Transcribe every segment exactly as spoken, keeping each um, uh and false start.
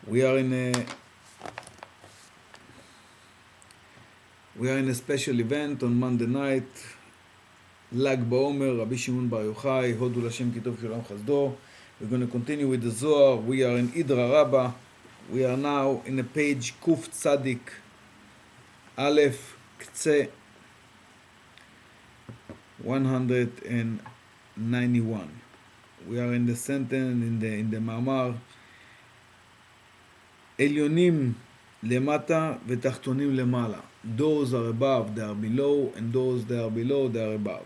We are in a we are in a special event on Monday night. Lag Baomer, Rabbi Shimon Bar Yochai, Hodu Lashem Kitov Shulam Chazdo. We're going to continue with the Zohar. We are in Idra Rabbah. We are now in a page Kuf Tzadik Aleph Ktse one hundred ninety-one. We are in the sentence in the in the Mamar Elyonim Lemata Vetachtonim Lemala. Those are above, they are below, and those that are below, they are above.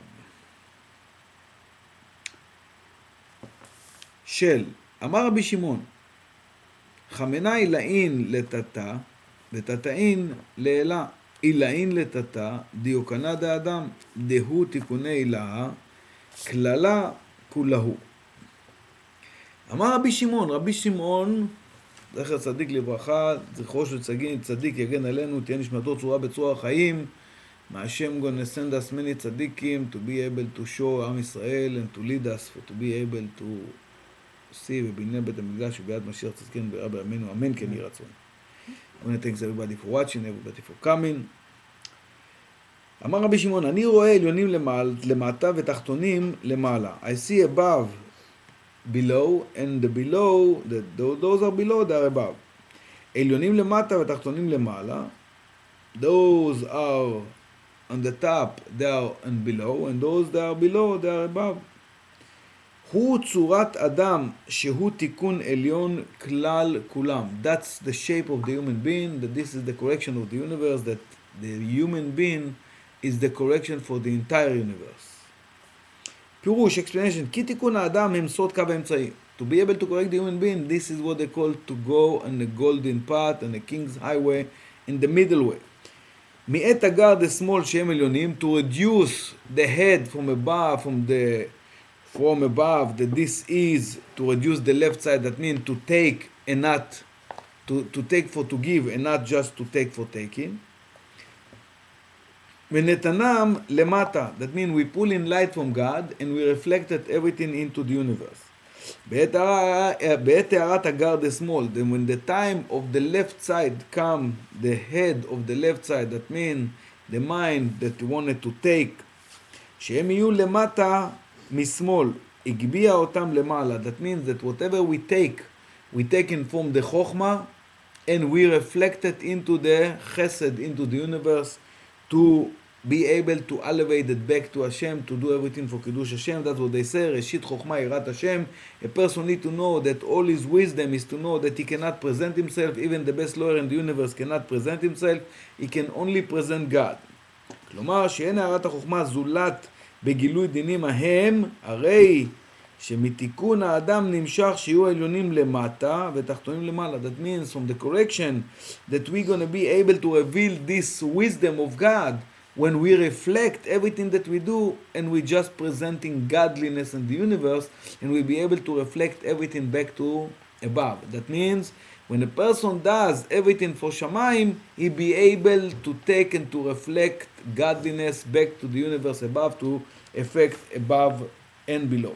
של, אמר רבי שמעון, חמנה אילאין לתתה, ותתאין לאלה, אילאין לתתה, דיוקנה דאדם, דהו תיקוני אילאה, כללה כולהו. אמר רבי שמעון, רבי שמעון, זכר צדיק לברכה, זכרו של צדיק, צדיק יגן עלינו, תהיה נשמתו צורה בצורה החיים. מהשם gonna send us many tzadikim to be able to show עם ישראל and to lead us, for to be able to see ובבניין בית המקדש וביד משיח צדקנו ברא בימינו, אמן כן יהי רצון. I want to thank everybody for watching, everybody for coming. אמר רבי שמעון, אני רואה עליונים למטה ותחתונים למעלה. I see above, below, and the below, the, those are below, they are above. עליונים למטה ותחתונים למעלה. Those are on the top, they are and below, and those that are below, they are above. הוא צורת אדם שהוא תיקון עליון כלל כולם. That's the shape of the human being, that this is the correction of the universe, that the human being is the correction for the entire universe. פירוש, explanation, כי תיקון האדם הם סוד קו האמצעי. To be able to correct the human being, this is what they call to go on the golden path, on the king's highway, in the middle way. מעת הגרד השמאל שהם עליונים, to reduce the head from above, from the from above, that this is to reduce the left side, that means to take and not, to, to take for to give and not just to take for taking. ונתנם למטה, that means we pull in light from God and we reflected everything into the universe. בעת הערת הגרד השמאל, then when the time of the left side come, the head of the left side, that means the mind that wanted to take, שהם יהיו למטה משמאל, הגביע אותם למעלה. That means that whatever we take, we take in from the Chokhmah and we reflect it into the Chesed, into the universe, to be able to elevate it back to Hashem, to do everything for Kiddush Hashem. That's what they say, Reshit Chokhmah Yirat Hashem. A person need to know that all his wisdom is to know that he cannot present himself, even the best lawyer in the universe cannot present himself, he can only present God. כלומר, שאין הערת החוכמה זולת בגילוי דינים ההם, הרי שמתיקון האדם נמשך שיהיו עליונים למטה ותחתונים למעלה. That means from the correction that we're going to be able to reveal this wisdom of God when we reflect everything that we do and we're just presenting godliness in the universe, and we'll be able to reflect everything back to above. That means when a person does everything for Shamayim, he'll be able to take and to reflect godliness back to the universe above, to affect above and below.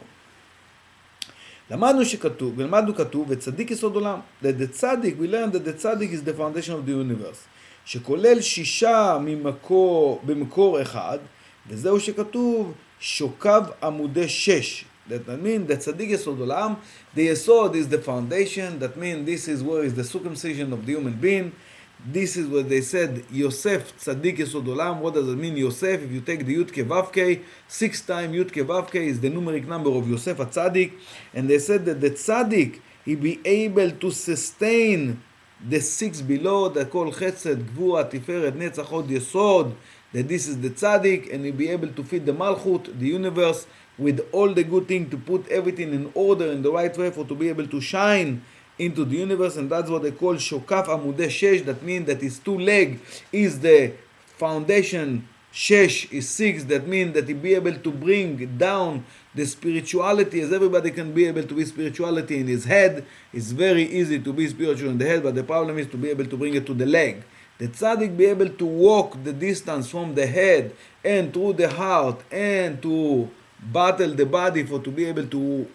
למדנו שכתוב, ולמדנו כתוב, וצדיק יסוד עולם. That the tzaddik, we learned that the tzaddik is the foundation of the universe. שכולל שישה ממקור, במקור אחד, וזהו שכתוב, שוקב עמודי שש. That means that tzaddik יסוד עולם, the yesod is the foundation, that means this is where is the circumcision of the human being. This is what they said, Yosef tzaddik yesod olam. What does it mean, Yosef? If you take the Yud Ke Vav Ke, six times Yud Ke Vav Ke is the numeric number of Yosef a tzaddik. And they said that the tzaddik, he be able to sustain the six below, that called Chesed, Gvura, Tiferet, Netzach, Hod, Yesod, that this is the tzaddik, and he be able to feed the Malchut, the universe, with all the good things, to put everything in order, in the right way, for to be able to shine into the universe. And that's what they call Shokaf Amudei Shesh. That means that his two leg is the foundation, Shesh is six. That means that he be able to bring down the spirituality, as everybody can be able to be spirituality in his head. It's very easy to be spiritual in the head, but the problem is to be able to bring it to the leg. The tzaddik be able to walk the distance from the head and through the heart and to battle the body, for to be able to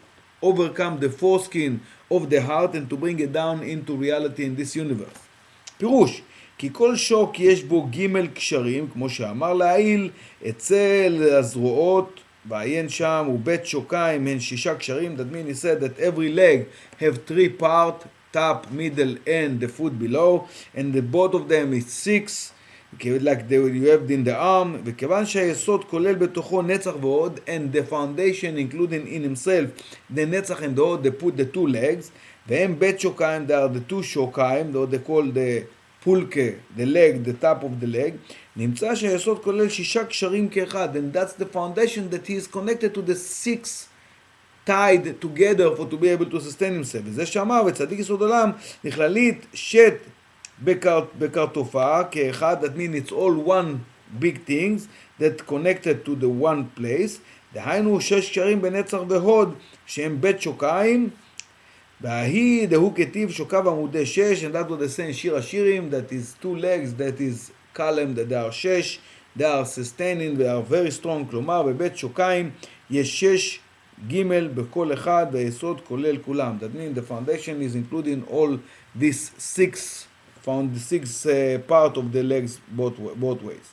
overcome the foreskin of the heart and to bring it down into reality in this universe. פירוש, כי כל שוק יש בו ג' קשרים, כמו שאמר לעיל, אצל הזרועות, בעיין שם, ובית שוקיים הן שישה קשרים. That means he said that every leg have three parts, top, middle, and the foot below, and the both of them is six, like they, you have in the arm, וכיוון שהיסוד כולל בתוכו נצח ועוד, and the foundation including in himself the נצח and the עוד, they put the two legs, והם בית שוקיים, they are the two שוקיים, they call the פולקה, the leg, the top of the leg, נמצא שהיסוד כולל שישה קשרים כאחד, and that's the foundation that he is connected to the six tied together for to be able to sustain himself. וזה שאמר, וצדיק יסוד עולם, נכללית שת בקרטופה כאחד, that means it's all one big things that connected to the one place, דהיינו שש קשרים בנצח והוד, שהם בית שוקיים, וההיא דהו כתיב שוקיו עמודי שש, and that was the same שיר השירים, that is two legs, that is column, that they are שש, they are sustaining, they are very strong, כלומר בבית שוקיים יש שש ג' בכל אחד, והיסוד כולל כולם. That means the foundation is including all these six, found the six uh, part of the legs both, both ways.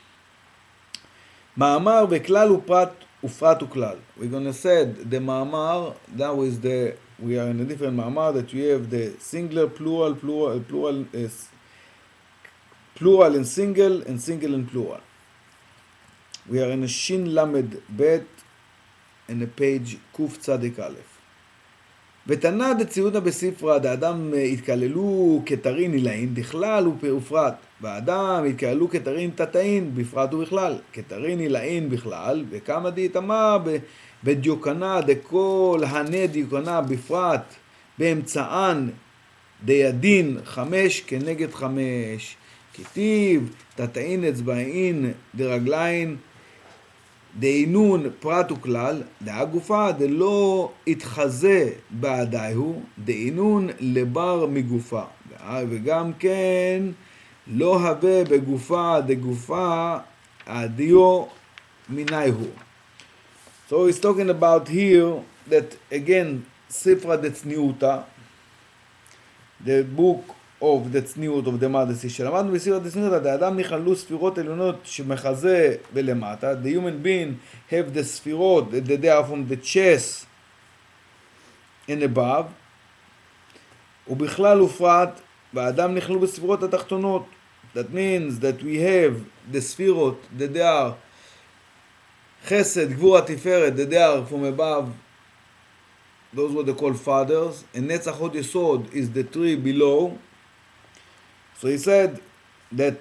מאמר וכלל ופרט ופרט וכלל. We're going to say the מאמר, that was the, we are in a different מאמר, that you have the singular, plural, plural, plural, uh, plural and single, and single and plural. We are in a שין למד ב' in a page קוף צדיק א'. ותנא דציותא בספרא דאדם התקללו כתרין עילאין בכלל ופרט, ואדם התקללו כתרין תתאין בפרט ובכלל, כתרין עילאין בכלל, וכמה דאיתמר בדיוקנה דכל הנה דיוקנה בפרט, באמצען דידין חמש כנגד חמש, כתיב תתאין אצבעין דרגליים, דאינון פרט וכלל, דהגופה דלא התחזה בעדיהו, דאינון לבר מגופה, וגם כן לא הווה בגופה דגופה עדיו מיניהו. So he's talking about here that again ספרא דצניעותא, the book of the צניעות of the modesty, שלמדנו בספרא דצניעותא, האדם נכללו ספירות עליונות שמחזה ולמטה, the human being have the ספירות that they are from the chest and above, ובכלל ופרט, והאדם נכללו בספירות התחתונות. That means that we have the ספירות that they are חסד, גבורה, תפארת, that they are from above, those were the called fathers, and נצח הוד יסוד is the three below. So he said that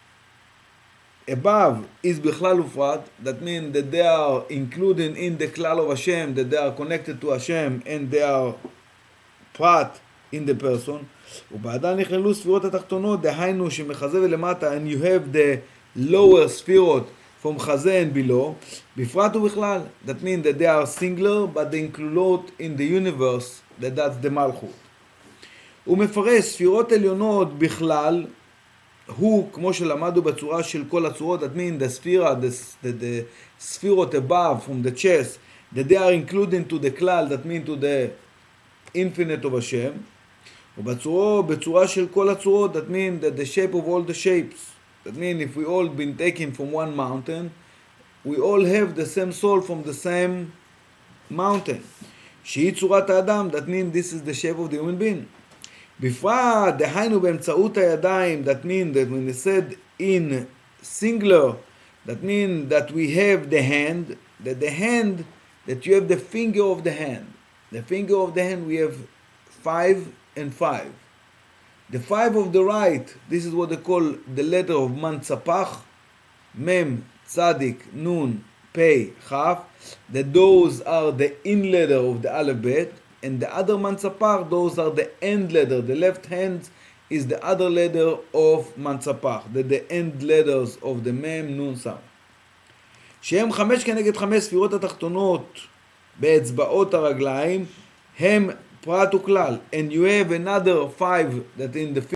above is בכלל ופרט, that means that they are included in the כלל of Hashem, that they are connected to Hashem, and they are פרט in the person. ובאדם נכללו ספירות התחתונות, דהיינו שמחזה ולמטה, and you have the lower ספירות from חזה and below, בפרט ובכלל, that means that they are singular, but they include in the universe, that that's the מלכות. הוא מפרש ספירות עליונות בכלל, הוא כמו שלמדו בצורה של כל הצורות, that means the ספירה, the, the, the ספירות above from the chest, that they are included to the כלל, that means to the infinite of Hashem, ובצורה, בצורה של כל הצורות, that means that the shape of all the shapes, that means if we all been taken from one mountain, we all have the same soul from the same mountain. שהיא צורת האדם, that means this is the shape of the human being. בפרט, דהיינו באמצעות הידיים, that means that when they said in singular, that means that we have the hand, that the hand, that you have the finger of the hand. The finger of the hand we have five and five. The five of the right, this is what they call the letter of Mantzapach, Mem, Tzadik, Nun, Pei, Chaf, that those are the in letter of the alphabet, and the other Mantzapach, those are the end letter. The left hand is the other letter of Mantzapach, the, the end letters of the Mem, Nun, Sam. שהם חמש כנגד חמש ספירות התחתונות באצבעות הרגליים, הם פרט וכלל. And you have another five that in the